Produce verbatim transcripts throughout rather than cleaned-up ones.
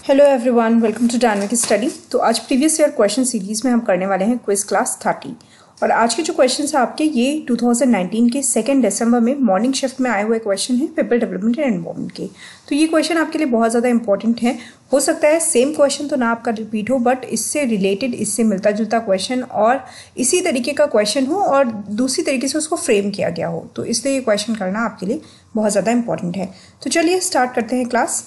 Hello everyone, welcome to dynamic study. तो आज previous year question series में हम करने वाले हैं क्विज क्लास थर्टी। और आज के जो क्वेश्चन है आपके ये टू थाउजेंड नाइनटीन के सेकेंड दिसंबर में मॉर्निंग शिफ्ट में आए हुए क्वेश्चन हैं पीपल डेवलपमेंट एंड एनवायरनमेंट के। तो ये क्वेश्चन आपके लिए बहुत ज़्यादा इंपॉर्टेंट है। हो सकता है सेम क्वेश्चन तो ना आपका रिपीट हो, बट इससे रिलेटेड, इससे मिलता जुलता क्वेश्चन और इसी तरीके का क्वेश्चन हो और दूसरी तरीके से उसको फ्रेम किया गया हो, तो इसलिए ये क्वेश्चन करना आपके लिए बहुत ज़्यादा इंपॉर्टेंट है। तो चलिए स्टार्ट करते हैं class.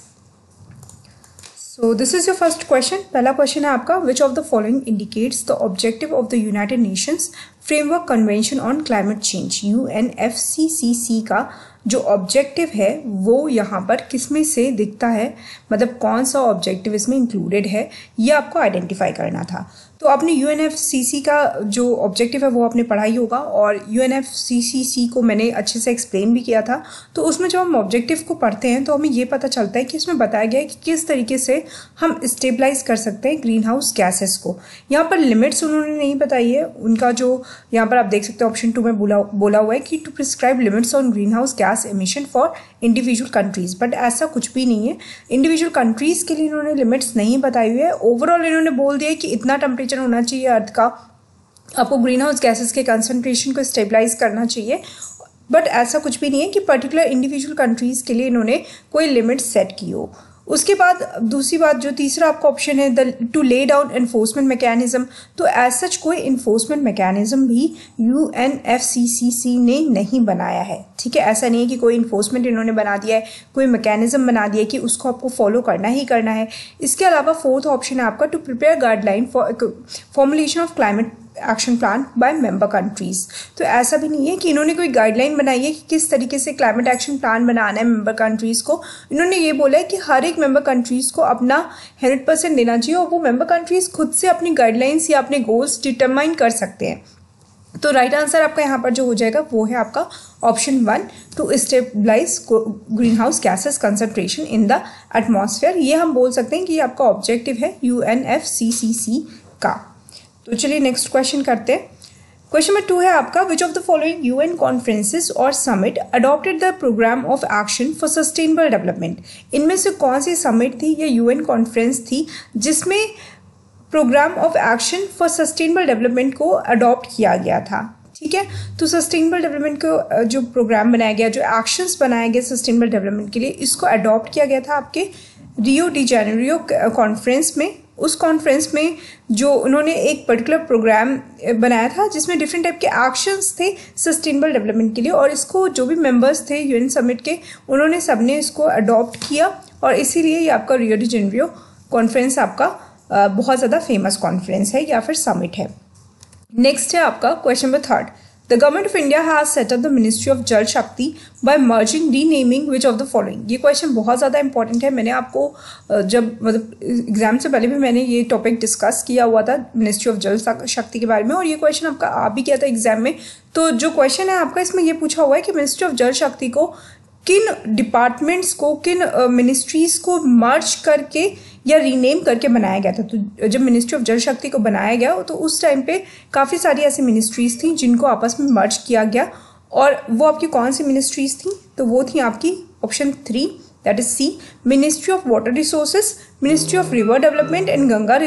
So this is your first question। पहला क्वेश्चन है आपका, which of the following indicates the objective of the United Nations Framework Convention on Climate Change U N F C C C का जो objective है वो यहाँ पर किसमें से दिखता है, मतलब कौन सा ऑब्जेक्टिव इसमें इंक्लूडेड है, ये आपको आइडेंटिफाई करना था। तो आपने U N F C C का जो ऑब्जेक्टिव है वो आपने पढ़ा ही होगा और U N F C C C को मैंने अच्छे से एक्सप्लेन भी किया था। तो उसमें जब हम ऑब्जेक्टिव को पढ़ते हैं तो हमें ये पता चलता है कि इसमें बताया गया है कि किस तरीके से हम स्टेबलाइज कर सकते हैं ग्रीन हाउस गैसेस को। यहाँ पर लिमिट्स उन्होंने नहीं बताई है, उनका जो यहाँ पर आप देख सकते हैं ऑप्शन टू में बोला बोला हुआ है कि to prescribe limits on green house gas emission for individual countries, but ऐसा कुछ भी नहीं है। इंडिविजुअल कंट्रीज के लिए इन्होंने लिमिट्स नहीं बताई हुई है। ओवरऑल इन्होंने बोल दिया है कि इतना टेम्परेचर होना चाहिए अर्थ का, आपको ग्रीन हाउस गैसेस के कंसंट्रेशन को स्टेबलाइज करना चाहिए, बट ऐसा कुछ भी नहीं है कि पर्टिकुलर इंडिविजुअल कंट्रीज के लिए इन्होंने कोई लिमिट सेट की हो। उसके बाद दूसरी बात, जो तीसरा आपका ऑप्शन है the to lay down enforcement mechanism, तो एज सच कोई इन्फोर्समेंट मैकेनिज्म भी U N F C C C ने नहीं बनाया है। ठीक है, ऐसा नहीं है कि कोई इन्फोर्समेंट इन्होंने बना दिया है, कोई मैकेनिज्म बना दिया है कि उसको आपको फॉलो करना ही करना है। इसके अलावा फोर्थ ऑप्शन है आपका to prepare guideline for formulation of climate action plan by member countries. तो ऐसा भी नहीं है कि इन्होंने कोई गाइडलाइन बनाई है कि किस तरीके से क्लाइमेट एक्शन प्लान बनाना है मेंबर कंट्रीज को। इन्होंने ये बोला है कि हर एक मेंबर कंट्रीज को अपना हंड्रेड परसेंट देना चाहिए और वो मेंबर कंट्रीज खुद से अपनी गाइडलाइंस या अपने गोल्स डिटरमाइन कर सकते हैं। तो राइट आंसर आपका यहाँ पर जो हो जाएगा वो है आपका option one, to stabilize green house gases concentration in the atmosphere. ये हम बोल सकते हैं कि ये आपका ऑब्जेक्टिव है U N F C C C का। तो चलिए नेक्स्ट क्वेश्चन करते हैं। क्वेश्चन नंबर टू है आपका, which of the following UN conferences और summit adopted the programme of action for sustainable development. इनमें से कौन सी समिट थी या यूएन कॉन्फ्रेंस थी जिसमें programme of action for sustainable development को अडॉप्ट किया गया था। ठीक है, तो सस्टेनेबल डेवलपमेंट को जो प्रोग्राम बनाया गया, जो एक्शंस बनाए गए सस्टेनेबल डेवलपमेंट के लिए, इसको अडॉप्ट किया गया था आपके रियो डी जेनेरियो कॉन्फ्रेंस में। उस कॉन्फ्रेंस में जो उन्होंने एक पर्टिकुलर प्रोग्राम बनाया था जिसमें डिफरेंट टाइप के एक्शंस थे सस्टेनेबल डेवलपमेंट के लिए, और इसको जो भी मेंबर्स थे यूएन समिट के उन्होंने सबने इसको अडॉप्ट किया, और इसीलिए ये आपका रियो डी जेनेरियो कॉन्फ्रेंस आपका बहुत ज़्यादा फेमस कॉन्फ्रेंस है या फिर समिट है। नेक्स्ट है आपका question number third, the government of India has set up the ministry of Jal Shakti by merging renaming which of the following. ये क्वेश्चन बहुत ज़्यादा इंपॉर्टेंट है। मैंने आपको जब मतलब एग्जाम से पहले भी मैंने ये टॉपिक डिस्कस किया हुआ था मिनिस्ट्री ऑफ जल शक्ति के बारे में, और ये क्वेश्चन आपका आ भी किया था एग्जाम में। तो जो क्वेश्चन है आपका इसमें ये पूछा हुआ है कि मिनिस्ट्री ऑफ जल शक्ति को किन डिपार्टमेंट्स को, किन मिनिस्ट्रीज को मर्ज करके या रीनेम करके बनाया गया था। तो जब मिनिस्ट्री ऑफ जल शक्ति को बनाया गया तो उस टाइम पे काफ़ी सारी ऐसी मिनिस्ट्रीज थी जिनको आपस में मर्ज किया गया, और वो आपकी कौन सी मिनिस्ट्रीज थी, तो वो थी आपकी option three, that is C, ministry of water resources, ministry of river development and Ganga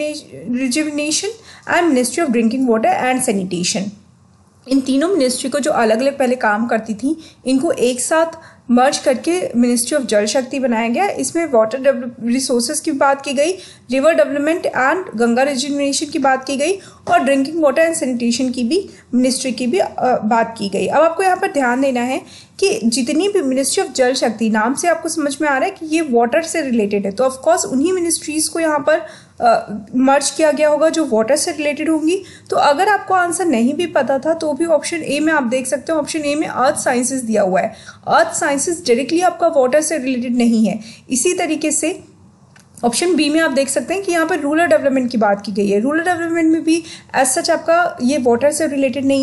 rejuvenation and ministry of drinking water and sanitation. इन तीनों मिनिस्ट्री को जो अलग अलग पहले काम करती थी, इनको एक साथ मर्ज करके मिनिस्ट्री ऑफ जल शक्ति बनाया गया। इसमें वाटर रिसोर्सेज की बात की गई, river development and Ganga rejuvenation की बात की गई, और ड्रिंकिंग वाटर एंड सैनिटेशन की भी मिनिस्ट्री की भी बात की गई। अब आपको यहाँ पर ध्यान देना है कि जितनी भी मिनिस्ट्री ऑफ जल शक्ति, नाम से आपको समझ में आ रहा है कि ये वाटर से रिलेटेड है, तो ऑफकोर्स उन्हीं मिनिस्ट्रीज को यहाँ पर मर्ज किया गया होगा जो वाटर से रिलेटेड होंगी। तो अगर आपको आंसर नहीं भी पता था तो भी ऑप्शन ए में आप देख सकते हो, ऑप्शन ए में अर्थ साइंसेज दिया हुआ है। अर्थ साइंसेज डायरेक्टली आपका वाटर से रिलेटेड नहीं है। इसी तरीके से ऑप्शन बी में आप देख सकते हैं कि यहाँ पर रूरल डेवलपमेंट की बात की गई है। रूरल डेवलपमेंट में भी एज सच आपका ये वाटर से रिलेटेड नहीं है।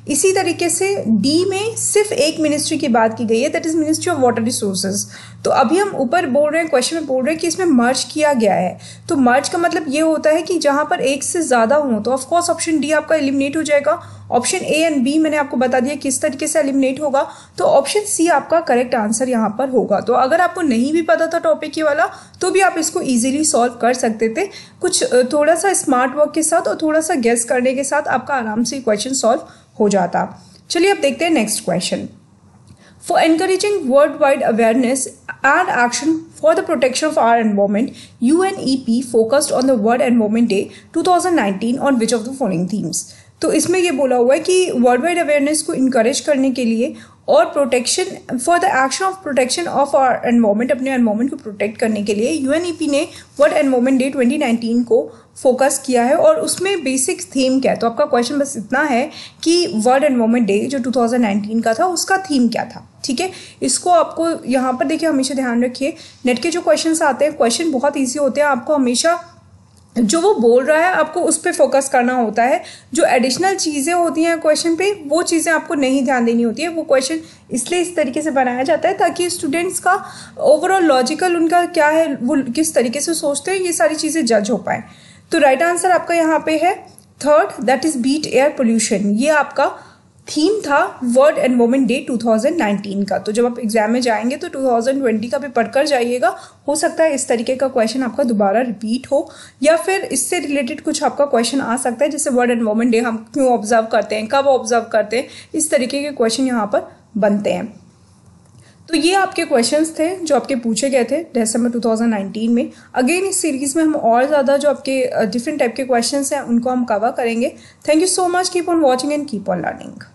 इसी तरीके से डी में सिर्फ एक मिनिस्ट्री की बात की गई है, that is ministry of water resources. तो अभी हम ऊपर बोल रहे हैं, क्वेश्चन में बोल रहे हैं कि इसमें मर्ज किया गया है। तो मर्ज का मतलब ये होता है कि जहां पर एक से ज्यादा हो, तो ऑफ कोर्स ऑप्शन डी आपका एलिमिनेट हो जाएगा। ऑप्शन ए एंड बी मैंने आपको बता दिया किस तरीके से एलिमिनेट होगा, तो ऑप्शन सी आपका करेक्ट आंसर यहाँ पर होगा। तो अगर आपको नहीं भी पता था टॉपिक ये वाला, तो भी आप इसको इजीली सॉल्व कर सकते थे, कुछ थोड़ा सा स्मार्ट वर्क के साथ और थोड़ा सा गेस करने के साथ आपका आराम से क्वेश्चन सॉल्व हो जाता। चलिए अब देखते हैं next question. For encouraging worldwide awareness and action for the protection of our environment, U N E P focused on the World Environment Day twenty nineteen on which of the following themes? तो इसमें ये बोला हुआ है कि world wide awareness को encourage करने के लिए और protection for the action of protection of our environment, अपने एनवायरमेंट को प्रोटेक्ट करने के लिए यूएनईपी ने world environment day twenty nineteen को फोकस किया है। और उसमें बेसिक थीम क्या है, तो आपका क्वेश्चन बस इतना है कि वर्ल्ड एनवायरमेंट डे जो टू थाउजेंड नाइनटीन का था उसका थीम क्या था। ठीक है, इसको आपको यहाँ पर देखिए हमेशा ध्यान रखिए, नेट के जो क्वेश्चंस आते हैं क्वेश्चन बहुत ईजी होते हैं, आपको हमेशा जो वो बोल रहा है आपको उस पर फोकस करना होता है। जो एडिशनल चीज़ें होती हैं क्वेश्चन पे, वो चीज़ें आपको नहीं ध्यान देनी होती है। वो क्वेश्चन इसलिए इस तरीके से बनाया जाता है ताकि स्टूडेंट्स का ओवरऑल लॉजिकल उनका क्या है, वो किस तरीके से सोचते हैं, ये सारी चीज़ें जज हो पाए। तो राइट आंसर आपका यहाँ पे है third, that is beat air pollution. ये आपका थीम था world environment day two thousand nineteen का। तो जब आप एग्जाम में जाएंगे तो टू थाउजेंड ट्वेंटी का भी पढ़कर जाइएगा, हो सकता है इस तरीके का क्वेश्चन आपका दोबारा रिपीट हो, या फिर इससे रिलेटेड कुछ आपका क्वेश्चन आ सकता है, जैसे वर्ल्ड एनवायरमेंट डे हम क्यों ऑब्जर्व करते हैं, कब ऑब्जर्व करते हैं, इस तरीके के क्वेश्चन यहाँ पर बनते हैं। तो ये आपके क्वेश्चंस थे जो आपके पूछे गए थे दिसंबर टू थाउजेंड नाइनटीन में। अगेन इस सीरीज में हम और ज़्यादा जो आपके डिफरेंट टाइप के क्वेश्चंस हैं उनको हम कवर करेंगे। Thank you so much, keep on watching and keep on learning.